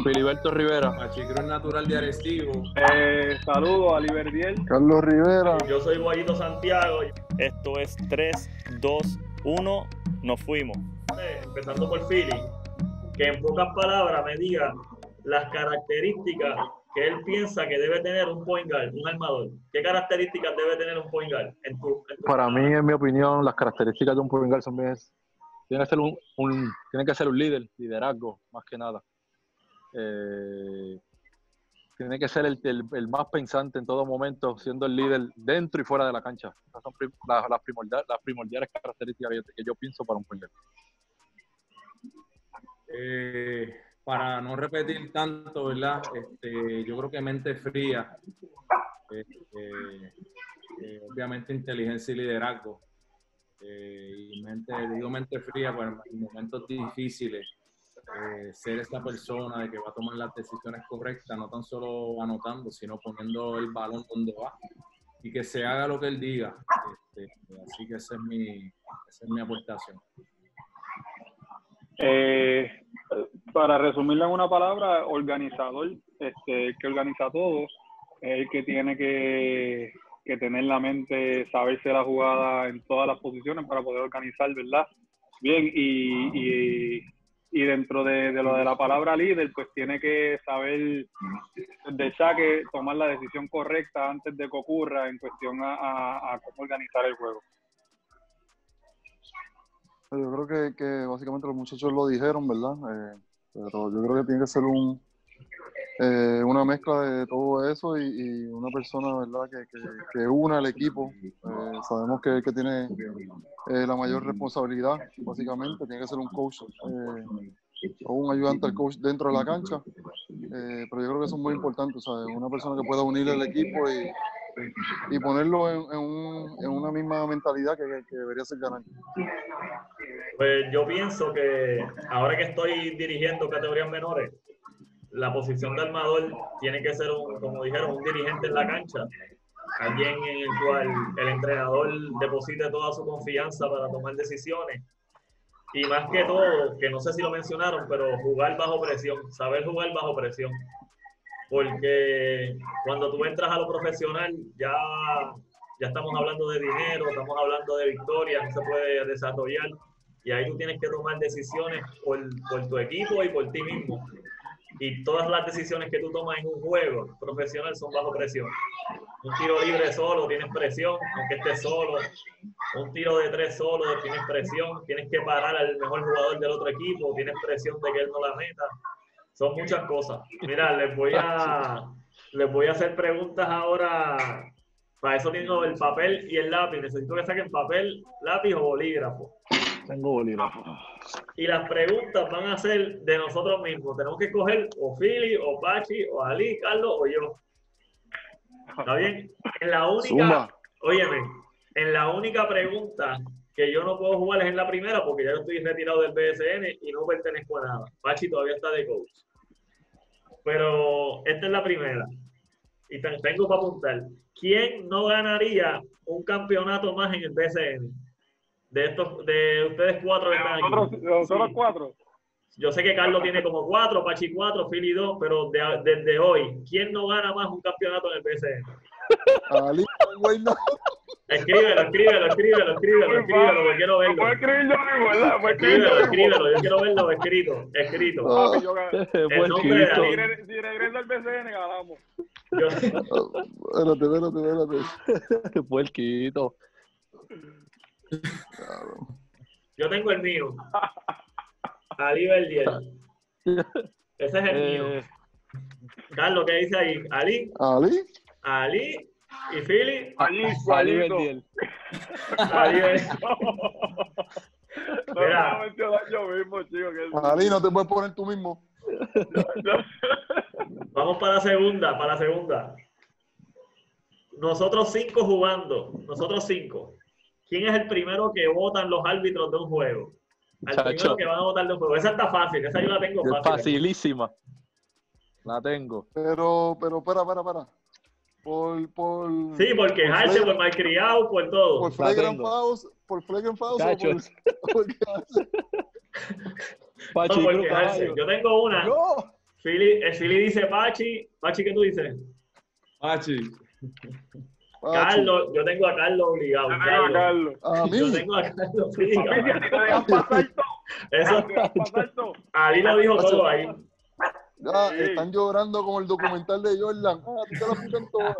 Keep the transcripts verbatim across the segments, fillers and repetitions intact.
Filiberto Rivera. Machicruz Natural de Arecibo. Eh, saludos a Liberdiel. Carlos Rivera. Yo soy Guayito Santiago. Esto es tres, dos, uno, nos fuimos. Empezando por Philly, que en pocas palabras me diga las características que él piensa que debe tener un point guard, un armador. ¿Qué características debe tener un point guard? En tu, en tu Para mí, en mi opinión, las características de un point guard son bien, tiene que ser un, un tiene que ser un líder, liderazgo, más que nada. Eh, tiene que ser el, el, el más pensante en todo momento, siendo el líder dentro y fuera de la cancha. Esas son prim, las, las, primordiales, las primordiales características que yo, que yo pienso para un point guard. Eh, para no repetir tanto, ¿verdad? Este, yo creo que mente fría, eh, eh, eh, obviamente inteligencia y liderazgo. Eh, y mente, digo mente fría, pues en momentos difíciles, eh, ser esa persona de que va a tomar las decisiones correctas, no tan solo anotando, sino poniendo el balón donde va y que se haga lo que él diga. Este, así que esa es mi, esa es mi aportación. Eh, para resumirlo en una palabra, organizador, este, que organiza todo, es el que tiene que, que tener la mente, saberse la jugada en todas las posiciones para poder organizar, ¿verdad? Bien, y, y, y dentro de, de lo de la palabra líder, pues tiene que saber de saque tomar la decisión correcta antes de que ocurra en cuestión a, a, a cómo organizar el juego. Yo creo que, que básicamente los muchachos lo dijeron, ¿verdad? Eh, pero yo creo que tiene que ser un, eh, una mezcla de todo eso y, y una persona, ¿verdad? Que, que, que una al equipo. Eh, sabemos que, que tiene eh, la mayor responsabilidad, básicamente. Tiene que ser un coach eh, o un ayudante al coach dentro de la cancha. Eh, pero yo creo que eso es muy importante, ¿sabes? Una persona que pueda unir el equipo y y ponerlo en, en, un, en una misma mentalidad que, que debería ser ganar. Pues yo pienso que ahora que estoy dirigiendo categorías menores, la posición de armador tiene que ser, un, como dijeron, un dirigente en la cancha, alguien en el cual el entrenador deposite toda su confianza para tomar decisiones y más que todo, que no sé si lo mencionaron, pero jugar bajo presión, saber jugar bajo presión. Porque cuando tú entras a lo profesional, ya, ya estamos hablando de dinero, estamos hablando de victoria, no se puede desarrollar. Y ahí tú tienes que tomar decisiones por, por tu equipo y por ti mismo. Y todas las decisiones que tú tomas en un juego profesional son bajo presión. Un tiro libre solo, tienes presión, aunque estés solo. Un tiro de tres solo, tienes presión. Tienes que parar al mejor jugador del otro equipo, tienes presión de que él no la meta. Son muchas cosas. Mira, les voy a les voy a hacer preguntas ahora. Para eso tengo el papel y el lápiz. Necesito que saquen papel, lápiz o bolígrafo. Tengo bolígrafo. Y las preguntas van a ser de nosotros mismos. Tenemos que escoger o Philly, o Pachi, o Ali, Carlos o yo. ¿Está bien? En la única, Zumba. óyeme, en la única pregunta que yo no puedo jugar es en la primera porque ya yo estoy retirado del B S N y no pertenezco a nada. Pachi todavía está de coach. Pero esta es la primera. Y tengo para apuntar. ¿Quién no ganaría un campeonato más en el B S N? De estos, de ustedes cuatro que están aquí. ¿Nosotros, nosotros Sí. cuatro? Yo sé que Carlos tiene como cuatro, Pachi cuatro, Philly dos, pero de- desde hoy, ¿quién no gana más un campeonato en el B S N? Ali, güey, no. Escríbelo, escríbelo, escríbelo, escríbelo, escríbelo, porque quiero Lo verlo. puedo escribir yo mismo, ¿verdad? Puedo escribir Escríbelo, yo mismo. escríbelo, yo quiero verlo escrito, escrito. Ah. Papi, yo gané. El nombre de Si Ali. re- Si regresa al B C N, ganamos. Yo, Espérate, espérate, espérate. Puerquito. yo tengo el mío. Ali Verdiel. Ese es el mío. Eh, Carlos, ¿qué dice ahí? Ali, Ali, Ali y Philly. Allí, Ali igualito. Verdiel. Ali Verdiel. No, Mira. no me mencionar yo mismo, chico. Que Ali, no te puedes poner tú mismo. Vamos para la segunda, para la segunda. Nosotros cinco jugando, nosotros cinco. ¿Quién es el primero que votan los árbitros de un juego? Al Chacho. primero que van a votar de un juego. Esa está fácil, esa yo la tengo Es fácil. facilísima. La tengo. Pero, pero, espera, espera, espera. Por, por... Sí, por quejarse, flagrant- por malcriado, por todo. Por La flagrant tengo. fouls, por flagrant fouls o Chacho. por... por quejarse. No, Pachi por Cruz, quejarse. caballo. Yo tengo una. No, Philly, el Philly dice Pachi. Pachi, ¿qué tú dices? Pachi. Carlos, yo tengo a Carlos obligado. Yo tengo a Carlos. A mí. Yo tengo a Carlos Papi, si a obligado. ti te dejan pasar todo. Eso, Te dejan pasar todo. Ali lo dijo todo ahí. Ya, Sí. están llorando como el documental de Jordan. Ah, tú te lo pican todo.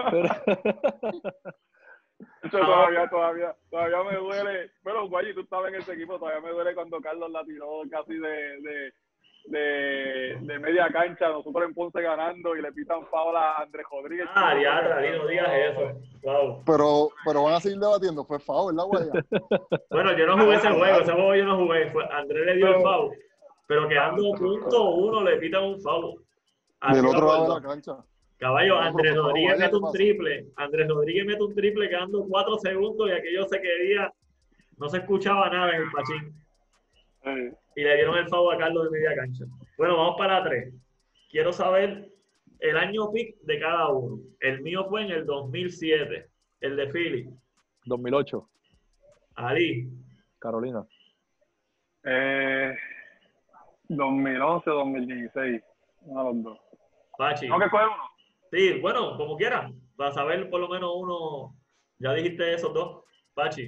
Eso todavía, todavía, todavía me duele. Bueno, Guayi, tú estabas en ese equipo, todavía me duele cuando Carlos la tiró casi de, de, de, de media cancha, nosotros en Ponce ganando y le pitan foul a Andrés Rodríguez. Ah, diatra, Ali, no digas eso. Wow. Pero, pero van a seguir debatiendo. Fue foul, ¿verdad, Guaya? Bueno, yo no jugué ese juego, ese juego yo no jugué. Fue, Andrés le dio el foul, pero quedando punto uno le pitan un foul. Así Del me otro lado de acuerdo. la cancha. Caballo, No, Andrés por favor, Rodríguez vaya, mete ¿qué un pasa? triple. Andrés Rodríguez mete un triple quedando cuatro segundos y aquello se quería. No se escuchaba nada en el Pachín. Sí. Y le dieron el favor a Carlos de media cancha. Bueno, vamos para tres. Quiero saber el año pick de cada uno. El mío fue en el dos mil siete. El de Philly. dos mil ocho, Ali. Carolina. Eh, dos mil once, dos mil dieciséis. Uno de los dos. Pachi. ¿Tengo que coger uno? Sí, bueno, como quieras. Para saber por lo menos uno. Ya dijiste esos dos. Pachi.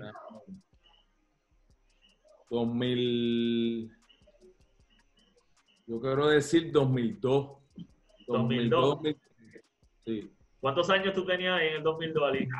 dos mil. Yo quiero decir dos mil dos. dos mil dos. dos mil tres. Sí. ¿Cuántos años tú tenías en el dos mil dos, Ali?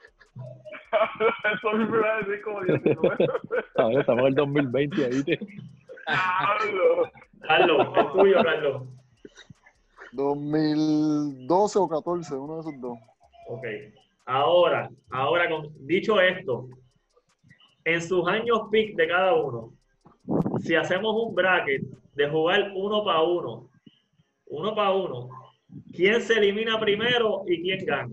Eso me iba a decir como diecinueve. A ver, estamos en el dos mil veinte, ahí te... Diablo. Carlos, el tuyo, Carlos. dos mil doce o catorce, uno de esos dos. Ok. Ahora, ahora, con, dicho esto, en sus años pick de cada uno, si hacemos un bracket de jugar uno para uno, uno para uno, ¿quién se elimina primero y quién gana?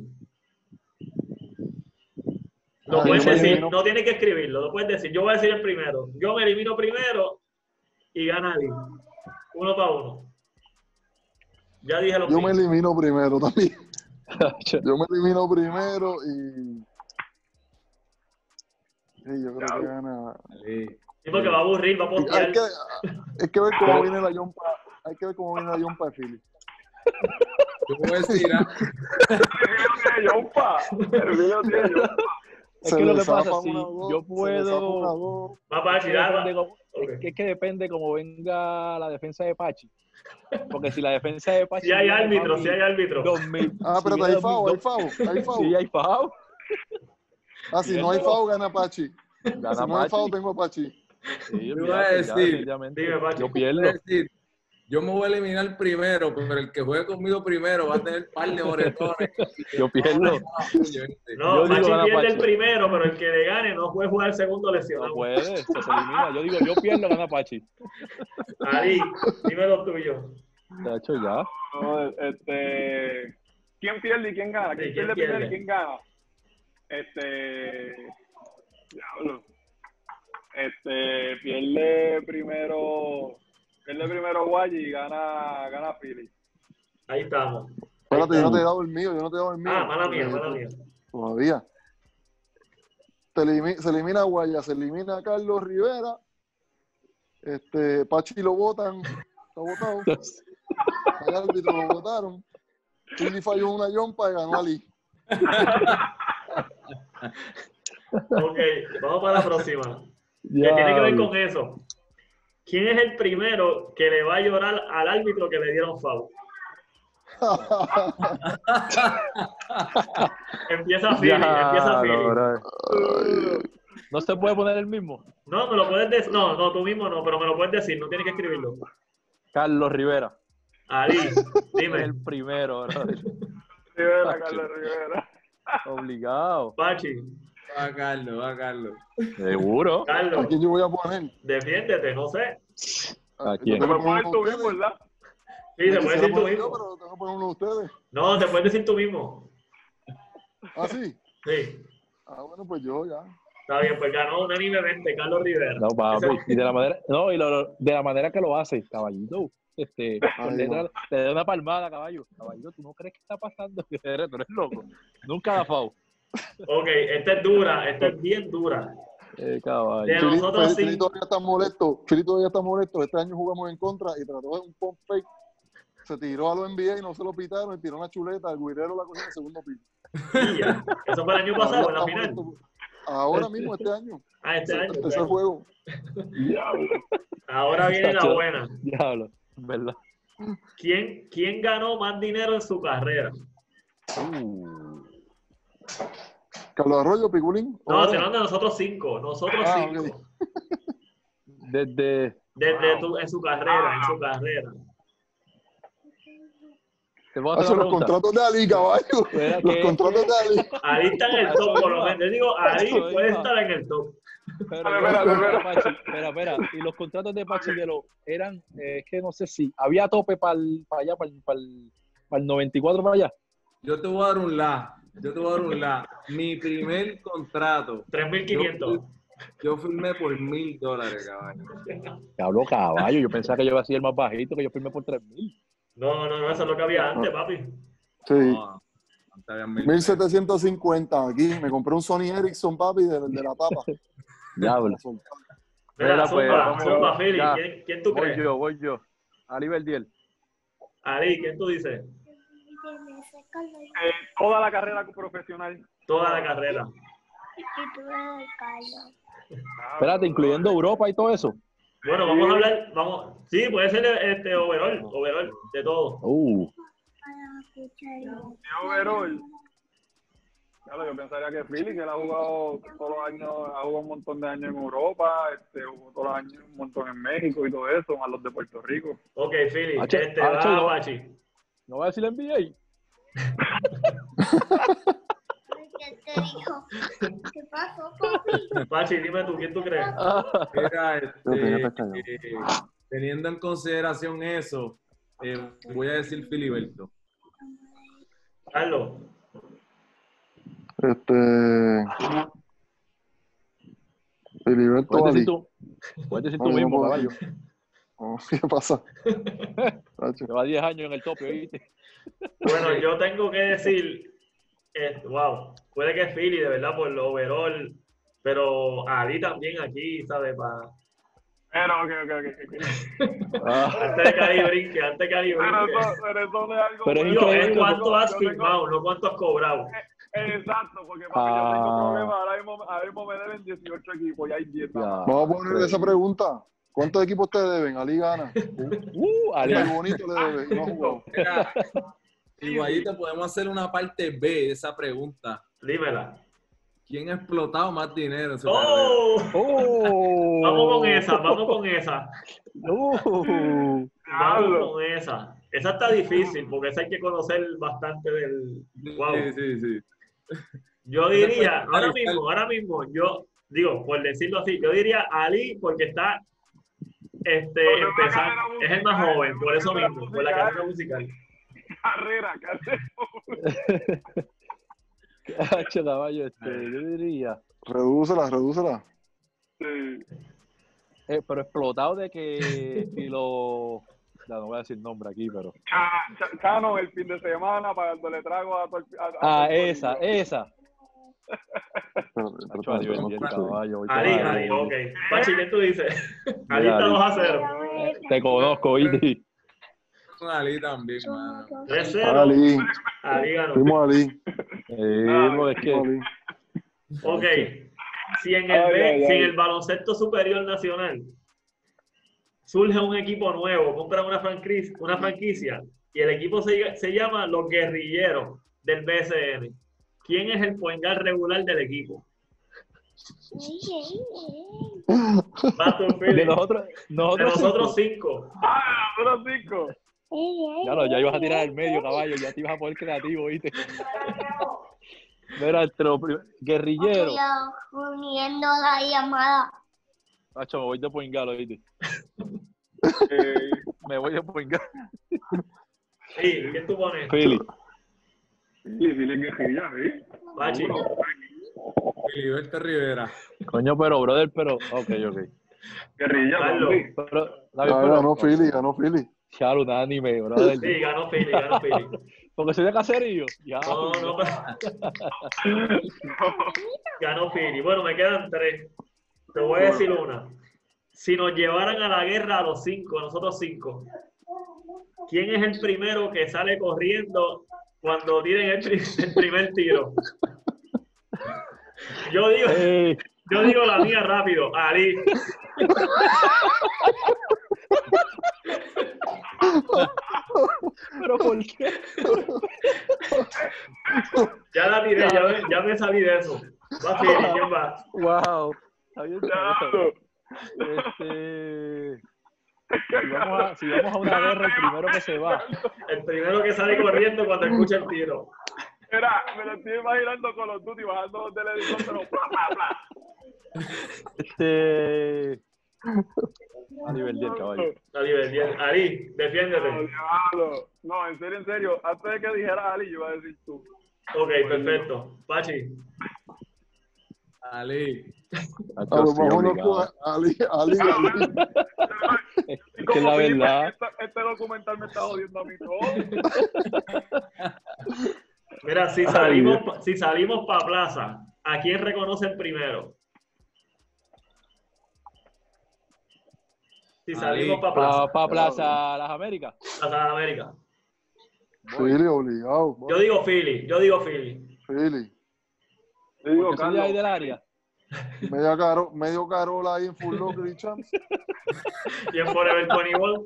Lo Ah, puedes yo me decir, elimino- no tienes que escribirlo, lo puedes decir. Yo voy a decir el primero. Yo me elimino primero y gana Ali. Uno para uno. Ya dije lo Yo me mismo. elimino primero también. Yo me elimino primero y. Sí, yo creo que gana. Sí. Sí, porque va a aburrir, va a Hay postear. que, hay que ver cómo viene la yompa. Hay que ver cómo viene la yompa de Philly. Yo voy a decir, ah, El video tiene yompa. El video tiene yompa. Es Se que lo le que pasa, zapa si una dos, yo se le zapa una puedo... dos. Va para Es que, tirar. depende cómo, Ok. es que, es que depende cómo venga la defensa de Pachi. Porque si la defensa de Pachi... Si hay viene, árbitro, papi, si hay árbitro. dos mil, Ah, si pero viene hay foul, hay dos mil dos, foul, hay foul. Sí, hay foul. Ah, si no hay foul, gana Pachi. Gana Si no hay Pachi. foul, tengo a Pachi. Sí, Yo iba a olvídate, ya, decir, definitivamente. dime, Pachi. Yo voy pierdo. a decir, yo me voy a eliminar primero, pero el que juegue conmigo primero va a tener par de moretones. Yo pierdo. No, Yo digo Pachi gana pierde Pachi. el primero, pero el que le gane no puede jugar el segundo No lesionado. puede, se, se elimina. Yo digo, yo pierdo, gana Pachi. Ali, dime lo tuyo. De hecho, ya. No, este, ¿quién pierde y quién gana? ¿Quién Sí, ¿quién pierde primero pierde? y quién gana? Este, diablo. Este, pierde primero, pierde primero Guayi y gana, gana Philly. Ahí estamos. Espérate, yo no te he dado el mío, yo no te he dado el mío. Ah, mala mía, Eh, mala mía. Todavía. Se elimina, se elimina a Guaya, se elimina a Carlos Rivera. Este, Pachi lo votan, está votado. Al árbitro lo votaron. Philly falló una yompa y ganó Ali. Ok, vamos para la próxima. Que Ya, tiene que ver con eso. ¿Quién es el primero que le va a llorar al árbitro que le dieron foul? Empieza Philly, ya, empieza Philly. no, bro. ¿No se puede poner el mismo? No, me lo puedes decir. No, no, tú mismo no, pero me lo puedes decir, no tienes que escribirlo. Carlos Rivera. Ali, Es dime. el primero, bro. Rivera, Carlos Rivera. Obligado. Pachi, Va Carlos, va Carlos. Seguro. ¿A Carlos, quién yo voy a poner? defiéndete, no sé. ¿A quién? Te Tengo me que poner pones uno tú de mismo, ustedes. ¿verdad? Sí, se Me puede quisiera decir tú poner yo, mismo. pero tengo que poner uno de ustedes. No, te puedes decir tú mismo. Ah, sí. Sí. Ah, bueno, pues yo ya. Está bien, pues ganó unánimemente Carlos Rivera. No, papi. Ese- Y de la manera, no, y lo- lo- de la manera que lo hace, caballito. Este, Ay, le, no. da, le da una palmada, caballo. Caballito, ¿tú no crees que está pasando? Tú eres loco. Nunca da foul. Ok, esta es dura, esta es bien dura. Eh, caballo. De Fili, nosotros Fili- Fili sí. todavía está molesto. Fili todavía está molesto. Este año jugamos en contra y trató de un pump fake se tiró a los N B A y no se lo pitaron y tiró una chuleta, el guirero la cogió en el segundo piso. Y ya. Eso fue el año pasado, en la final. Ahora mismo, este año. Ah, este ese, año. ese Bueno. juego. Ahora viene la buena. Diablo, ¿verdad? ¿Quién, ¿Quién ganó más dinero en su carrera? Uh, Carlos Arroyo, Piculín. No, Ahora. estoy hablando de nosotros cinco. Nosotros Ah, cinco. ok. desde. Desde Wow. tu, en su carrera, en su carrera. Te voy a hacer Hace una los pregunta. contratos de Ali, caballo. Espera, Los ¿qué? contratos de Ali. Ahí está en el Eso top, por lo iba. menos. Yo digo, ahí Eso puede iba. estar en el top. Pero, Espera, espera, espera, espera, Pachi, espera, espera. Y los contratos de Pachi de los eran, eh, es que no sé si había tope para allá, para el noventa y cuatro para allá. Yo te voy a dar un la. Yo te voy a dar un la. Mi primer contrato. tres mil quinientos. Yo firmé por mil dólares, caballo. Hablo caballo, yo pensaba que yo iba a ser el más bajito, que yo firmé por tres mil. No, no, no, eso es lo que había antes, papi. Sí. No, antes habían mil mil setecientos cincuenta aquí. Me compré un Sony Ericsson, papi, de, de la tapa. Diablo. Mira, Mira, pues, zumba, vamos, zumba, Philly. ya. ¿Quién, ¿Quién tú Voy crees? yo, voy yo. Ali Verdiel. Ali, ¿quién tú dices? Eh, toda la carrera profesional. Toda la carrera. Espérate, incluyendo Europa y todo eso. Bueno, vamos a hablar, vamos, sí, puede ser este overall, overall, de todo. Uh, De overall. Claro, yo pensaría que Philly, que él ha jugado todos los años, ha jugado un montón de años en Europa, este, jugó todos los años un montón en México y todo eso, más los de Puerto Rico. Ok, Philly, Hacho, este Hacho, va no. Pachi. no voy a decir N B A. ¿Qué te dijo? ¿Qué pasó, papi? Pachi, dime tú, ¿quién tú crees? Ah, Mira, Fíjate, ya este, te eh, teniendo en consideración eso, eh, voy a decir Filiberto. Carlos, Este. Filiberto puedes decir Ali. tú, puedes decir tú No, yo no mismo, puedo. caballo. Oh, ¿qué pasa? Tacho. Lleva diez años en el tope, ¿oíste? bueno, yo tengo que decir, eh, wow, puede que Philly, de verdad, por lo overall, pero Ali también aquí, ¿sabes? Pa... Pero, ok, ok, ok. ok. Ah, Antes de que Ali brinque, antes de que Ali Pero brinque. eso, pero eso no es algo Pero es bueno. Digo, es increíble, cuánto Yo has tengo- firmado, no cuánto has cobrado. Exacto, porque papi, yo tengo Ah. problemas. Ahora mismo, ahora mismo me deben dieciocho equipos y hay diez. ya. Vamos a poner esa pregunta. ¿Cuántos equipos te deben? Ali gana. Uh, Ali. Muy bonito le debe. y No ha jugado. Mira, igualito podemos hacer una parte B de esa pregunta. Dímela. ¿Quién ha explotado más dinero en su carrera? ¡Oh! Oh. Vamos con esa, vamos con esa. Uh. Vamos con esa. Esa está difícil porque esa hay que conocer bastante del. Wow. Sí, sí, sí. Yo diría, ahora mismo, ahora mismo, yo digo, por decirlo así, yo diría Ali porque está este, empezando, es el más joven, por eso mismo, por la carrera musical. Carrera, carrera. Hacho, caballo, este, yo diría. Redúcela, redúcela. Sí. Eh, pero explotado de que si lo. Ya no voy a decir nombre aquí, pero. Cha- Cha- Chano el fin de semana pagándole trago a todo el- a- a Ah, todo el esa, corillo. esa. Espérate, espérate, Hacho, Ali, espérate, no Verdiel, escuché. caballo. voy Ali, con Ali, ok. Pachi, ¿qué tú dices? Ali Mira, está Ali. dos a cero. Te conozco, ¿oíste? Con Ali también, mano. tres cero. Ali. Ali ganó. Fuimos Ali. Eh, no, es Fuimos que. Ali. Ok. Si en el, Ay, B- ay, si en ay. el baloncesto superior nacional surge un equipo nuevo, compran una franquicia, una franquicia y el equipo se, se llama Los Guerrilleros del B S N. ¿Quién es el point guard regular del equipo? Va tu Philly. De nosotros. De Nosotros. nosotros cinco. Ah, los cinco. Ya lo, ya ibas a tirar al medio, caballo. Ya te ibas a poner creativo, ¿oíste? Mira, entre los prim- guerrilleros. Estoy uniendo la llamada. Hacho, me voy de poingalo, ¿oíste? Eh, Me voy de poingalo. Sí, ¿quién tú pones? Philly. Philly, Philly guerrilla, ¿sí? Pachi. Filiberto Rivera. Coño, pero, brother, pero. Ok, ok. Guerrilla, Carlos. papi. Pero, David, Ah, pero- ganó Philly, ganó Philly. Ya, unánime, brother. Sí, ganó Philly, ganó Philly. Porque soy de caserío. Ya. No, no, pero- ganó Philly. Bueno, me quedan tres. Te voy a decir una. Si nos llevaran a la guerra a los cinco, a nosotros cinco, ¿quién es el primero que sale corriendo cuando tienen el, pri- el primer tiro? Yo digo, Ey, yo digo la mía rápido, Ali. ¿pero por qué? Ya la tiré, ya me, ya me salí de eso. Va, Philly, ¿quién va? Wow. Está bien, Diablo. Este, si, vamos a, si vamos a una guerra, el primero que se va. El primero que sale corriendo cuando escucha el tiro. Mira, me lo estoy imaginando con los Duty bajando del helicóptero. Bla, bla, bla. Este. A nivel diez, caballo. Ali, bien. Ali, No, defiéndete. diablo. No, en serio, en serio. Antes de que dijeras Ali, yo iba a decir tú. Ok, perfecto. Pachi. Ali. A lo mejor no puedo- Ali, Ali, Ali. Es Y que es la como Felipe, verdad. Este, este documental me está jodiendo a mí todo. Mira, si salimos, pa- si salimos para plaza, ¿a quién reconocen primero? Si salimos para plaza, Para pa Plaza Las Américas. Plaza de América. Philly, obligado. Yo digo Philly, yo digo Philly. Philly. Te digo, Porque soy de ahí Carlos, del área. Media caro, medio Carola ahí en Full Locker y Champs. Y en Forever veintiuno.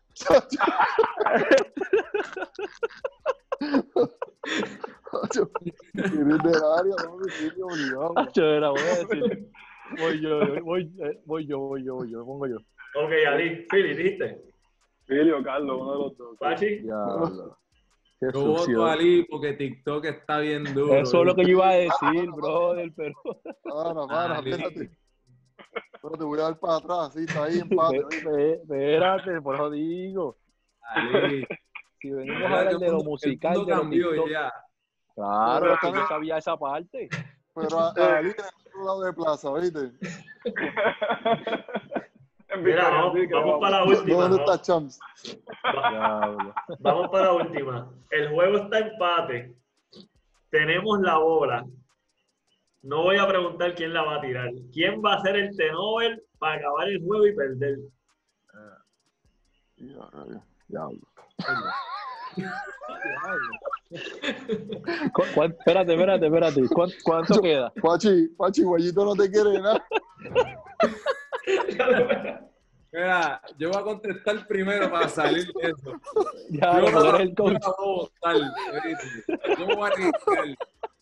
Eres del área, no, Philly, obligado. Acho, era, voy a decir. Voy yo, voy, eh, voy yo, voy yo, voy yo, me pongo yo. Ok, Ali, Philly, dijiste. Philly o Carlos, uno de los dos. Pachi. Diablo. Qué Yo voto sucio. a Ali porque TikTok está bien duro. Eso es lo que yo iba a decir, brother, pero. Para, para, Ali. espérate. Pero te voy a dar para atrás, sí, está ahí empate. Ve- ve- Espérate, por eso digo. Ali. Si venimos a Mira que hablar el de lo mundo- musical, el mundo de lo cambió TikTok, ya. claro, Pero es que yo también- sabía esa parte. Pero a, a Ali en el otro lado de plaza, ¿viste? En Mira, Victoria, vamos, así que vamos para la última. ¿Dónde ¿no? está Champs? Va- Diablo. Vamos para la última. El juego está empate. Tenemos la bola. No voy a preguntar quién la va a tirar. ¿Quién va a ser el tenover para acabar el juego y perder? Diablo. ¿Cu- cuán- Espérate, espérate, espérate. ¿Cuán- ¿Cuánto queda? Pachi, Pachi, Guayito no te quiere nada. Mira, yo voy a contestar primero para salir de eso. Ya, Yo no no eres el yo coach. no voy a votar, ¿oíste? Yo me voy a arriesgar.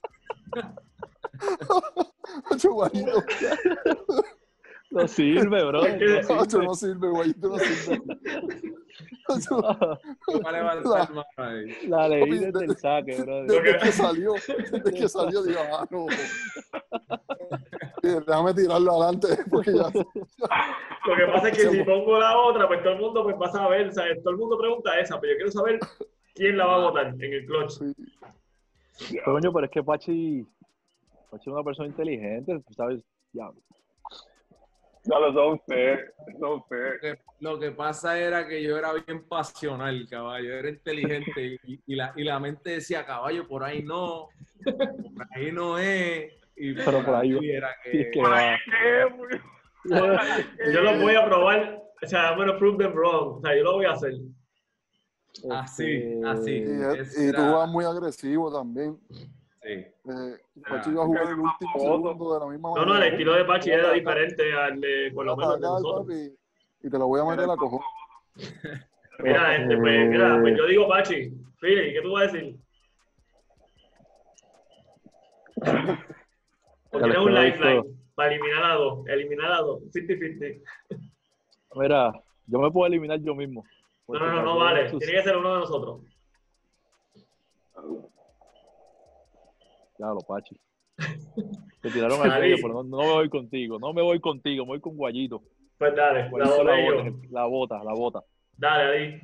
Pachi, Guayito. No sirve, bro. Pachi, no sirve, Guayito no sirve. Pachi, Yo me voy a levantar más ahí. La leí desde el saque, bro. desde que salió, desde que salió, digo, ah, no. Déjame tirarlo adelante, porque ya. Lo que pasa es que si pongo la otra, pues todo el mundo pues va a saber, ¿sabes? Todo el mundo pregunta esa, pero yo quiero saber quién la va a votar en el clutch. Coño, pero es que Pachi, Pachi es una persona inteligente, tú sabes. Ya. Ya lo son ustedes, son Lo ustedes. que, lo que pasa era que yo era bien pasional, caballo. Era inteligente y, y la, y la mente decía, caballo, por ahí no, por ahí no es. Y Pero por ahí era Sí, que... es que va. ¿Qué, güey? Yo lo voy a probar, o sea, I'm gonna prove them wrong. O sea, yo lo voy a hacer. Así, Este, así. Y, Ese y tú era- vas muy agresivo también. Sí. Eh, Pachi iba a jugar el último segundo de la misma No, manera. no, el estilo de Pachi Voy a era atacar, diferente al de, por lo voy a menos, de atacar, nosotros. papi, y te lo voy a meter a cojón. Mira, este, pues, mira, pues yo digo Pachi. Philly, ¿qué tú vas a decir? O Ya tienes les un quedó lifeline visto. para eliminar a dos. Eliminar a dos. cincuenta cincuenta. Mira, yo me puedo eliminar yo mismo. No, no, no, no vale. Tiene que ser uno de nosotros. Ya, lo Pachi. Te tiraron al Ali. medio, pero no, no me voy contigo. No me voy contigo, me voy con Guayito. Pues dale, la Guayito la voté yo. bota, la bota, la bota. Dale, Ali.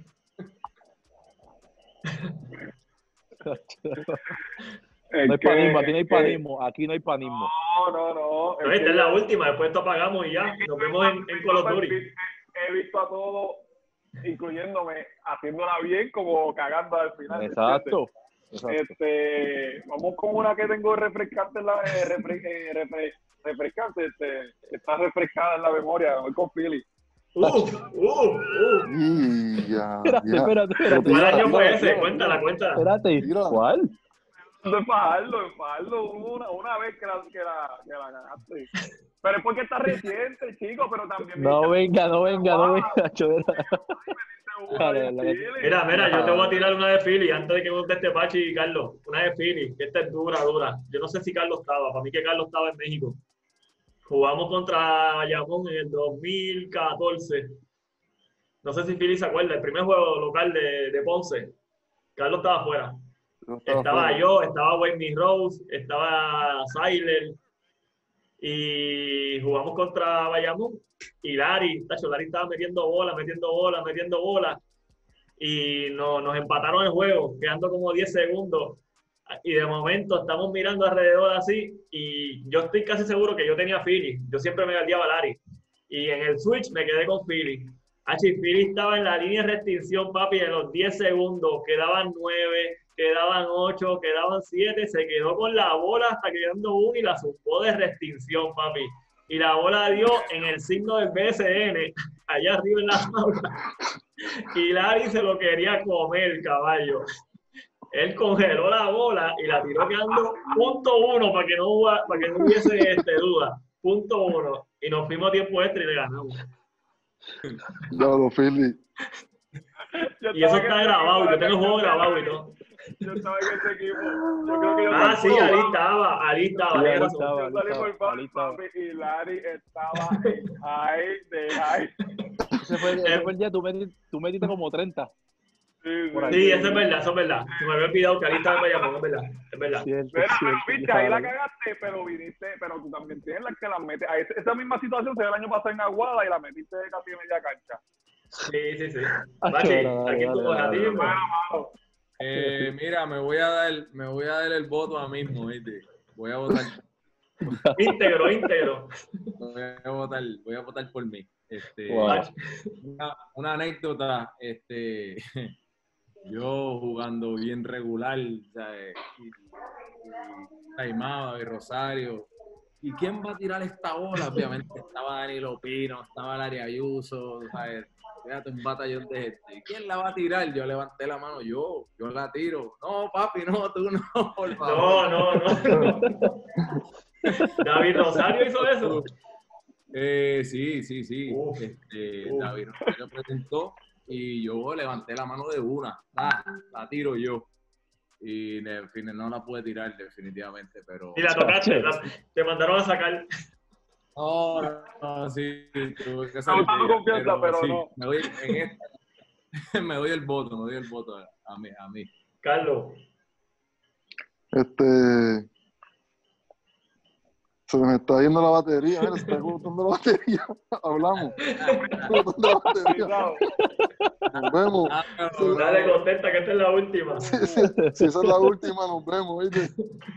Es No hay que- panismo, aquí no hay es que- panismo, aquí no hay panismo. No, no, no. No, esta es la última. Después esto apagamos y ya. Nos vemos en, en Call of Duty. He visto a todos, incluyéndome, haciéndola bien como cagando al final. ¿me Exacto. entiendes? Exacto. Este, vamos con una que tengo refrescante en la eh, refre- eh, refre- refrescante, este, está refrescada en la memoria, voy con Philly. Uf, uf, uf. Y ya, Espérate, ya. espérate, espérate. ¿Cuál año Tira, fue tira, ese? tira, Cuéntala, cuéntala. Espérate, Tira. ¿cuál? De Fajardo, de Fajardo, hubo una, una vez que la, que, la, que la ganaste. Pero es porque está reciente, chico, pero también... No venga, no venga, no Guau. venga, Chovera. Una Dale, de dale. Philly. Mira, mira, yo te voy a tirar una de Philly antes de que me conteste Pachi y Carlos. Una de Philly, que esta es dura, dura. Yo no sé si Carlos estaba, para mí que Carlos estaba en México. Jugamos contra Bayamón en el dos mil catorce. No sé si Philly se acuerda, el primer juego local de, de Ponce. Carlos estaba afuera. No estaba Estaba fuera. yo, estaba Wayne Rose, estaba Siler y jugamos contra Bayamón y Larry, tacho, Larry estaba metiendo bolas, metiendo bolas, metiendo bolas y no, nos empataron el juego, quedando como diez segundos y de momento estamos mirando alrededor así y yo estoy casi seguro que yo tenía Philly, yo siempre me guardiaba a Larry y en el switch me quedé con Philly. Hachi, Philly estaba en la línea de restricción, papi, en los diez segundos, quedaban nueve, quedaban ocho, quedaban siete, se quedó con la bola hasta quedando uno y la zumbó de restricción, papi. Y la bola dio en el signo del B S N, allá arriba en la jaula. Y Larry se lo quería comer, caballo. Él congeló la bola y la tiró quedando punto uno para que no, huba- para que no hubiese este, duda. Punto uno. Y nos fuimos a tiempo extra y le ganamos. Ya lo Philly. Yo Y eso estaba en está ese grabado, equipo, yo tengo el juego yo- grabado y todo. Yo estaba en ese equipo. Yo creo que yo Ah, sí, salí- ahí estaba, ahí estaba, Sí, tienes ahí razón. estaba. Yo salí por ahí favor, estaba. papi, y Larry estaba en high de high. Ese fue, ese fue el día, tú metiste, tú metiste como treinta. Sí, Por ahí. Sí, eso es verdad, eso es verdad. Se me había olvidado que ahí estaba en Bayamón, es verdad, es verdad. Cierto, Mira, pero cierto, viste, yo ahí la estaba ahí. cagaste, pero viniste, pero tú también tienes las que las metes. Ahí, esa misma situación se dio el año pasado en Aguada y la metiste casi en media cancha. Sí, sí, sí. Ah, Bachi, chévere, dale, aquí tú dale, coges a dale, ti dale. mismo. Mano, Eh, mira, me voy a dar, me voy a dar el voto a mismo, ¿viste? Voy a votar, Íntegro, íntegro. voy a votar, voy a votar por mí. Este, Wow. una, una anécdota, este, yo jugando bien regular, ¿sabes? Y, y Taimado y Rosario. ¿Y quién va a tirar esta bola? Obviamente estaba Danilo Pino, estaba Larry Ayuso, ¿sabes? Fíjate, un batallón de gente. ¿Y quién la va a tirar? Yo levanté la mano, yo, yo la tiro. No, papi, no, tú no, por favor. No, no, no. David Rosario hizo eso. Eh, sí, sí, sí. Uf, Este, uf. David Rosario presentó y yo levanté la mano de una. Ah, la tiro yo. Y en fin, no la pude tirar definitivamente, pero... Y la tocaste, la- te mandaron a sacar. No, no, no, sí, tuve que salir Estaba de ella, confianza, pero sí, no. Me doy, en esta, me doy el voto, me doy el voto a, a mí, a mí. Carlos, Este. Se me está yendo la batería, mira, se está agotando la batería. Hablamos. Se está agotando la batería. Nos vemos. Ah, pero- dale contesta que esta es la última. Si, si- si esa es la última, nos vemos, ¿viste?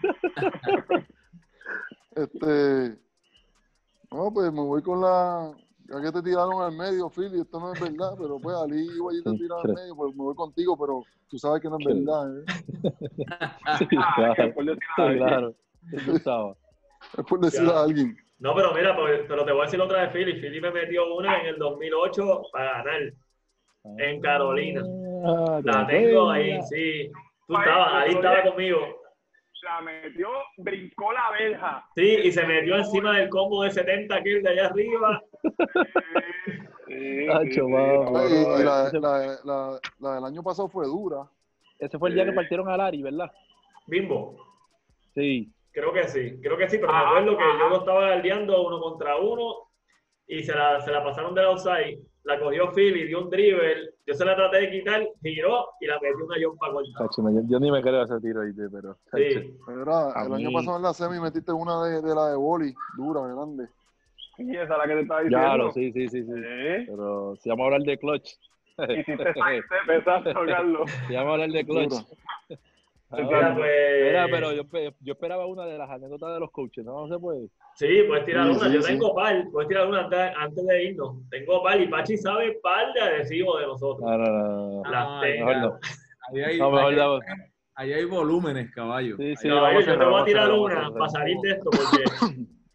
Este. No, pues me voy con la. Ya que te tiraron al medio, Philly, esto no es verdad, pero pues Ali y Guayito te tiraron al medio, pues me voy contigo, pero tú sabes que no es Sí. verdad, ¿eh? Sí, Ah, claro, que por decir algo. claro. Eso estaba. Es por decir Ya. a alguien. No, pero mira, pues, pero te voy a decir otra de Philly. Philly me metió una en el dos mil ocho para ganar en Carolina. Ah, La te tengo ahí, acuerdas. sí. Tú estabas, ahí estaba conmigo. La metió, brincó la verja. Sí, y se metió encima del combo de setenta kills de allá arriba. Sí, Tacho, sí, sí, vamos. no, Ay, y y la, ese- la, la, la del año pasado fue dura. Ese fue el día que partieron a Larry, ¿verdad? Bimbo. Sí. Creo que sí, creo que sí, pero me Ajá, acuerdo que ajá. yo lo estaba galdeando uno contra uno y se la, se la pasaron del outside. La cogió Philly, dio un dribble, yo se la traté de quitar, giró y la metió una jumpa corta. Tacho, no, yo, yo ni me creo ese tiro ahí, pero. Sí. Era, A el año mí- pasado en la semi metiste una de, de la de boli, dura, grande. Y esa es la que te estaba diciendo. Claro, sí, sí, sí, sí. Sí. Pero si vamos a hablar de clutch. Hiciste sidestep, exacto, Carlos. Si vamos a hablar de clutch. Dura. Ah, Mira, pues, Mira, pero yo, pe- yo esperaba una de las anécdotas de los coaches, ¿no? No se puede. sí, puedes tirar Sí, una. sí, Yo sí. tengo par, puedes tirar una antes, antes de irnos. Tengo par y Pachi sabe par de adhesivos de nosotros. No, no, no. no. Las Ah, tengo. Mejor no. Ahí hay, No, mejor ahí hay- no. ahí hay volúmenes, caballo. Sí, sí, No, vamos a yo cerrar, te voy a vamos a tirar cerrar, vamos a una cerrar. para salir de esto porque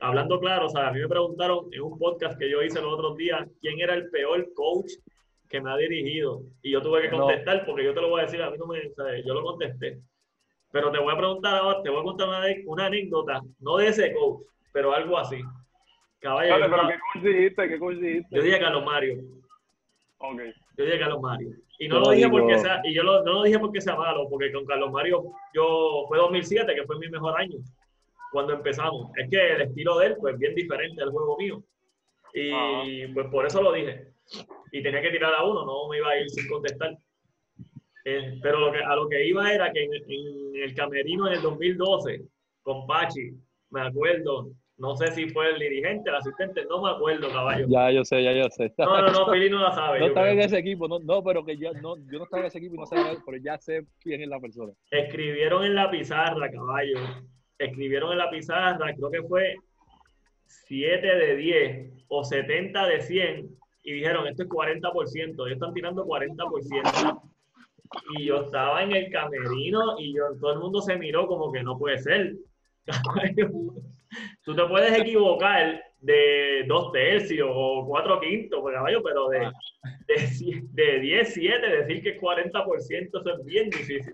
hablando claro, o sea, a mí me preguntaron en un podcast que yo hice los otros días quién era el peor coach que me ha dirigido. Y yo tuve que contestar no. porque yo te lo voy a decir, a mí no me, o sea, yo lo contesté. Pero te voy a preguntar ahora, te voy a contar una, una anécdota, no de ese coach, pero algo así. Caballo, Dale, pero ¿qué coach dijiste? ¿Qué coach dijiste? Yo dije Carlos Mario. Ok. Yo dije Carlos Mario. Y no yo lo dije digo... porque sea, y yo lo, no lo dije porque sea malo, porque con Carlos Mario yo fue dos mil siete, que fue mi mejor año cuando empezamos. Es que el estilo de él pues bien diferente al juego mío. Y ah. pues por eso lo dije. Y tenía que tirar a uno, no me iba a ir sin contestar. Eh, pero lo que, a lo que iba era que en, en el camerino en el dos mil doce con Pachi, me acuerdo, no sé si fue el dirigente, el asistente, no me acuerdo, caballo. Ya, yo sé, ya yo sé. No, no, no, Pili no la sabe. No estaba en ese equipo, no, no, pero que yo no, yo no estaba en ese equipo y no sabía, pero ya sé quién es la persona. Escribieron en la pizarra, caballo. Escribieron en la pizarra, creo que fue siete de diez o setenta de cien y dijeron, esto es cuarenta por ciento, ellos están tirando cuarenta por ciento. Y yo estaba en el camerino y yo, todo el mundo se miró como que no puede ser. Tú te puedes equivocar de dos tercios o cuatro quintos, pues, caballo, pero de, de, de diez, siete, decir que cuarenta por ciento eso es bien difícil.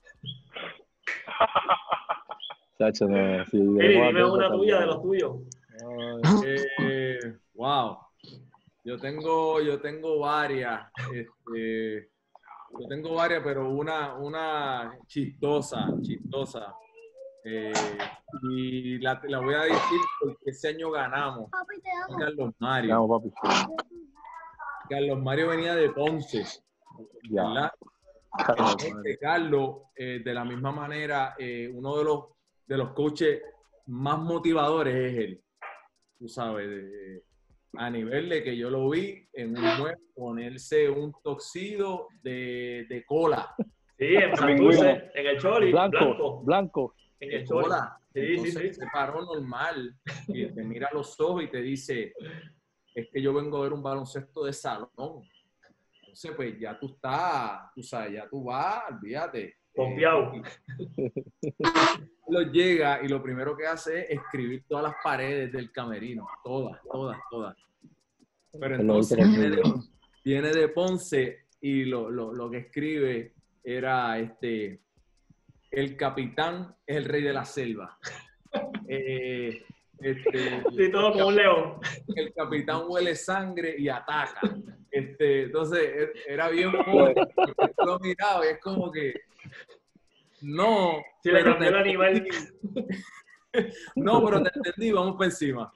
Chacho, no, sí, Eri, dime una tuya de los tuyos. Eh, wow. Yo tengo, yo tengo varias. Este, yo tengo varias, pero una, una chistosa, chistosa. Eh, y la, la voy a decir porque ese año ganamos. Papi, te amo. Carlos Mario. Vamos, papi. Carlos Mario venía de Ponce. Ya. ¿Verdad? Carlos, este, Carlos, eh, de la misma manera, eh, uno de los, de los coaches más motivadores es él. Tú sabes, de, a nivel de que yo lo vi en un web ponerse un toxido de, de cola. Sí, en Santurce, en el Choli, blanco, blanco. blanco. En el Choli. Sí, Entonces, sí, sí. Se paró normal y te mira a los ojos y te dice, es que yo vengo a ver un baloncesto de salón. Entonces, pues ya tú estás, tú sabes, ya tú vas, olvídate. Confiado. Eh, lo llega y lo primero que hace es escribir todas las paredes del camerino, todas, todas, todas. Pero entonces viene de, viene de Ponce y lo, lo, lo que escribe era este, el capitán es el rey de la selva. Eh, este, sí, todo como un león. El capitán huele sangre y ataca. Este, entonces era bien fuerte, porque tú lo miraba y es como que no. Si le cambió el animal. No, pero te entendí, vamos para encima.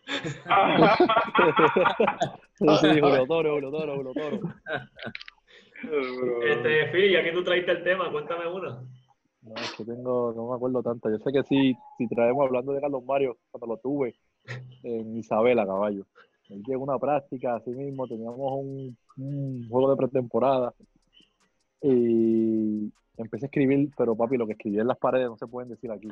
Sí, Julio Toro, Julio Toro, Julio Toro. Este, Phil, ya que tú traíste el tema, cuéntame una. No, es que tengo, no me acuerdo tanto. Yo sé que sí, si traemos hablando de Carlos Mario, cuando lo tuve en Isabela, caballo. Él llegó a una práctica, así mismo, teníamos un, un juego de pretemporada y empecé a escribir, pero papi, lo que escribí en las paredes no se pueden decir aquí.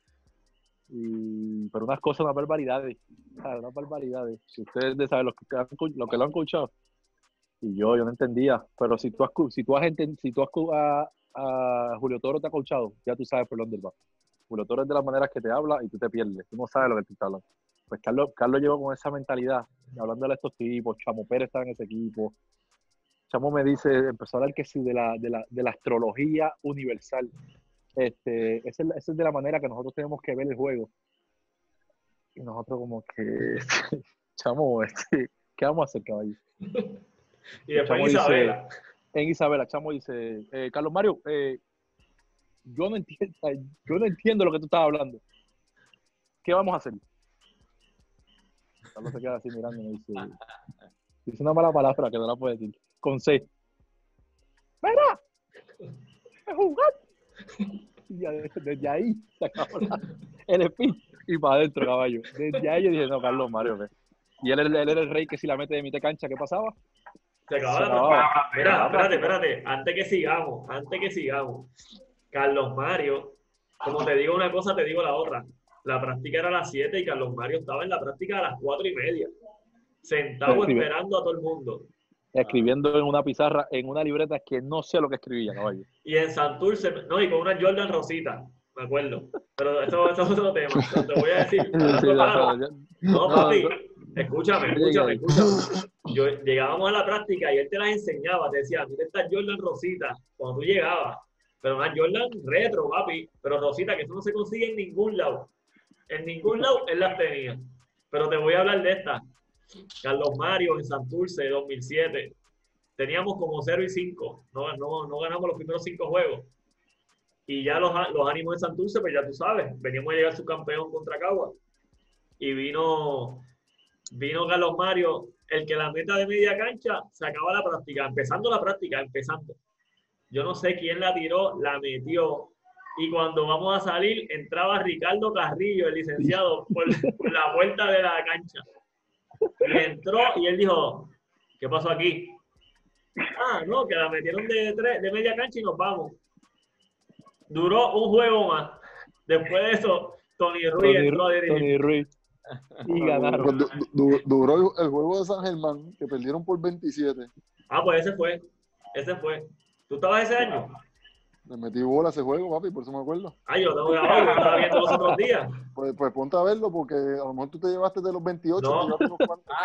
Y, pero unas cosas, unas barbaridades, ¿sabes? Unas barbaridades. Si ustedes de saber lo que, lo que lo han escuchado, y yo, yo no entendía, pero si tú has, si tú has, enten, si tú has a, a Julio Toro te ha coachado, ya tú sabes por dónde va. Julio Toro es de las maneras que te habla y tú te pierdes, tú no sabes lo que te está hablando. Pues Carlos, Carlos llegó con esa mentalidad, hablando de estos tipos, Chamo Pérez estaba en ese equipo. Chamo me dice, empezó a hablar que sí de la, de la, de la astrología universal. Este, esa, es, esa es de la manera que nosotros tenemos que ver el juego. Y nosotros como que, Chamo, este, ¿qué vamos a hacer, caballo? Y después en Isabela. Dice, en Isabela, Chamo dice, eh, Carlos Mario, eh, yo, no entiendo, yo no entiendo lo que tú estás hablando. ¿Qué vamos a hacer? Carlos se queda así mirando y me dice, dice una mala palabra que no la puede decir. Con C. ¡Mira! ¡Es jugar! Y ya, desde ahí se acabó la, el speech y para adentro, caballo. Desde ahí yo dije, no, Carlos Mario, ¿qué? Y él, él, él era el rey que si la mete de mitad de cancha, ¿qué pasaba? Se acababa la acababa. Mira, espérate, espérate. Antes que sigamos, antes que sigamos. Carlos Mario, como te digo una cosa, te digo la otra. La práctica era a las siete y Carlos Mario estaba en la práctica a las cuatro y media. Sentado Escribe. esperando a todo el mundo. Escribiendo en una pizarra, en una libreta que no sé lo que escribía, caballo. Y en Santurce, no, y con una Jordan Rosita. me acuerdo. Pero eso, eso es otro tema. Pero te voy a decir. Sí, sí, Claro, no, no, no, papi, no. escúchame, escúchame, escúchame. Yo, llegábamos a la práctica y él te las enseñaba, te decía, mira esta Jordan Rosita, cuando tú llegabas, pero una Jordan retro, papi, pero Rosita, que eso no se consigue en ningún lado. En ningún lado él las tenía. Pero te voy a hablar de esta. Carlos Mario en Santurce, dos mil siete. Teníamos como cero y cinco. No, no, no ganamos los primeros cinco juegos. Y ya los, los ánimos de Santurce, pues ya tú sabes, veníamos a llegar su campeón contra Cagua. Y vino, vino Carlos Mario, el que la meta de media cancha, se acaba la práctica, empezando la práctica, empezando. Yo no sé quién la tiró, la metió. Y cuando vamos a salir, entraba Ricardo Carrillo, el licenciado, por, por la puerta de la cancha. Y entró y él dijo, ¿qué pasó aquí? Ah, no, que la metieron de, tres, de media cancha y nos vamos. Duró un juego más. Después de eso, Tony Ruiz Tony, entró a dirigir. Tony Ruiz. Y ganaron. Pues du- du- duró el, el juego de San Germán, que perdieron por veintisiete. Ah, pues ese fue. Ese fue. ¿Tú estabas ese año? Le metí bola a ese juego, papi, por eso me acuerdo. Ah, yo lo tengo grabado, yo lo estaba viendo los otros días. Pues, pues ponte a verlo, porque a lo mejor tú te llevaste de los veintiocho. No. te llevaste unos cuantos.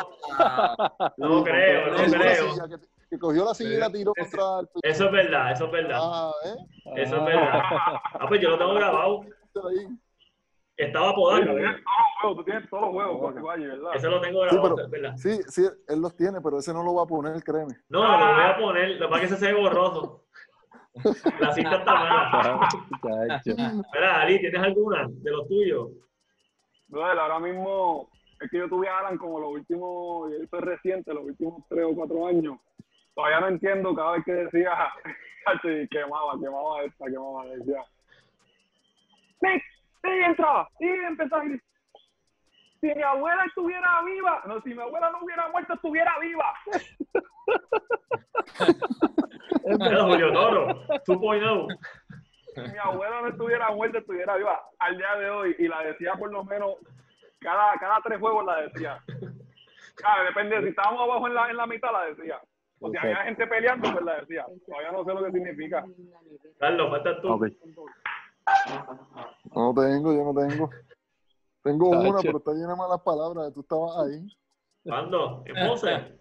No, no Sí, creo, no que cogió la creo. silla, Que, que cogió la silla y la tiró Ese- contra el piso. Eso es verdad, eso es verdad. Ah, ¿eh? Eso es verdad. Ah, pues yo lo tengo grabado. Ahí. Estaba Tú podando. tienes todos los juegos, tú tienes todos los juegos, Jorge Valle, ¿verdad? Eso lo tengo Sí, grabado, pero- es verdad. Sí, sí, él los tiene, pero ese no lo va a poner, créeme. No, lo voy a poner, lo que pasa es que se ve borroso. La cinta está mala. Chacho. Espera, Ali, ¿tienes alguna de los tuyos? Brother, ahora mismo es que yo tuve a Alan como los últimos, y esto es reciente, los últimos tres o cuatro años. Todavía no entiendo cada vez que decía, sí, quemaba, quemaba esta, quemaba, decía. ¡Sí! ¡Sí, entra! ¡Sí, empezó a gritar! Si mi abuela estuviera viva, no, si mi abuela no hubiera muerto, estuviera viva. Era Julio Toro, dos punto cero. Si mi abuela no estuviera muerta, estuviera viva al día de hoy. Y la decía por lo menos cada, cada tres juegos la decía. Claro, depende, si estábamos abajo en la, en la mitad la decía. O si había gente peleando, pues la decía. Todavía no sé lo que significa. Carlos, falta tú. Ok. No tengo, yo no tengo. Tengo Chacho. una, pero está llena de malas palabras. Tú estabas ahí. ¿Cuándo? ¿En Ponce?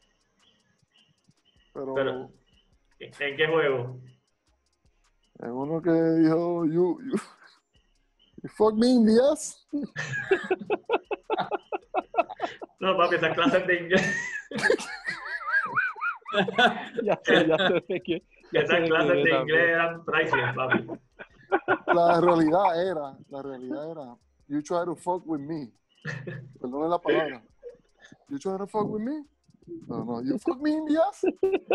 Pero, Pero- ¿En qué juego? es uno que dijo, you, you, you fuck me in the ass. No, papi, esas clases de inglés. Ya sé, ya sé de qué. ya sé Esas de clases qué de también. inglés eran priceless, papi. La realidad era, la realidad era, you try to fuck with me. Perdón la palabra. You try to fuck with me? No, no, you fuck me in the ass.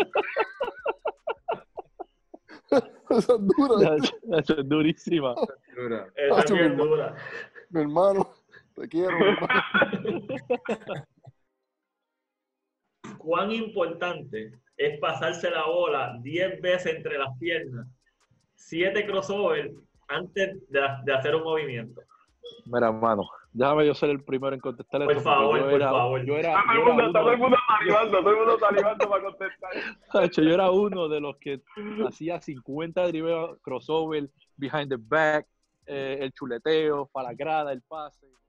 Esa es dura, ¿viste? Ya, Eso es durísima. Dura. Esa es Hacho, bien mi hermano. dura. Mi hermano, te quiero, mi hermano. ¿Cuán importante es pasarse la bola diez veces entre las piernas, siete crossover antes de, de hacer un movimiento? Mira, hermano, déjame yo ser el primero en contestar Por esto. porque favor, yo por era, favor. Yo era, Todo yo el era mundo, está todo uno, el mundo salivando, todo el mundo salivando para contestar. Chacho, yo era uno de los que hacía cincuenta dribles crossover, behind the back, eh, el chuleteo, para la grada, el pase.